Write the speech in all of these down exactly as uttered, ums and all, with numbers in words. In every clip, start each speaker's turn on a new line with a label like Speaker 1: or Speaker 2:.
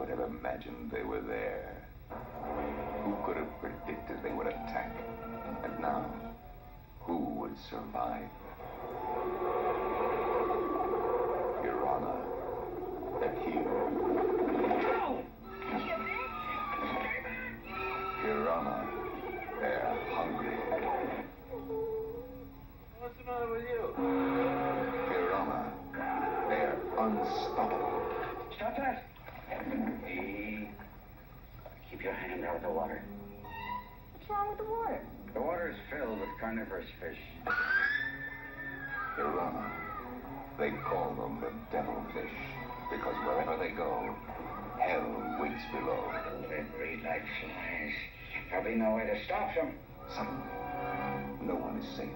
Speaker 1: have imagined they were there? Who could have predicted they would attack? And now, who would survive? Piranha, they're here. Piranha, they're hungry.
Speaker 2: What's the matter with you?
Speaker 1: Piranha, they're unstoppable.
Speaker 3: Stop that! Hey, keep your hand out of the water.
Speaker 4: What's wrong with the water?
Speaker 3: The water is filled with carnivorous fish.
Speaker 1: Piranha, they call them the devilfish, because wherever they go, hell waits below.
Speaker 3: They breed like flies. There'll be no way to stop them.
Speaker 1: Suddenly, no one is safe.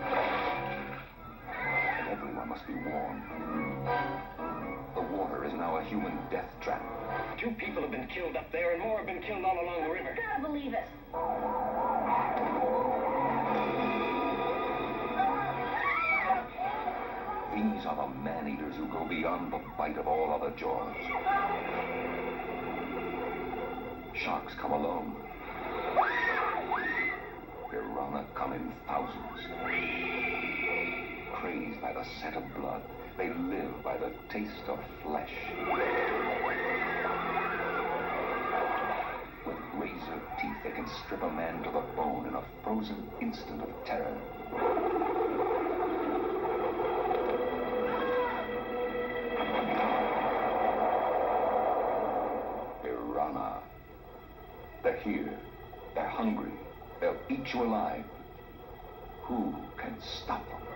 Speaker 1: And everyone must be warned. The water is now a human death trap.
Speaker 5: Two people have been killed up there, and more have been killed all along the river.
Speaker 4: Gotta believe it.
Speaker 1: These are the man-eaters who go beyond the bite of all other jaws. Sharks come alone. Piranha come in thousands. Crazed by the scent of blood, they live by the taste of flesh. With razor teeth, they can strip a man to the bone in a frozen instant of terror. Piranha. They're here. They're hungry. They'll eat you alive. Who can stop them?